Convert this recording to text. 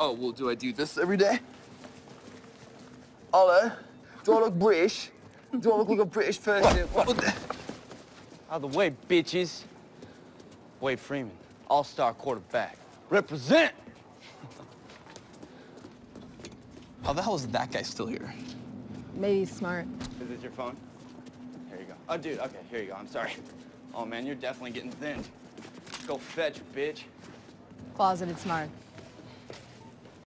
Oh, well, do I do this every day? Hello? Do I look British? Do I look like a British person? What the? Out of the way, bitches. Wade Freeman, all-star quarterback. Represent! How the hell is that guy still here? Maybe he's smart. Is this your phone? Here you go. Oh, dude, okay, here you go. I'm sorry. Oh, man, you're definitely getting thinned. Go fetch, bitch. Closeted smart.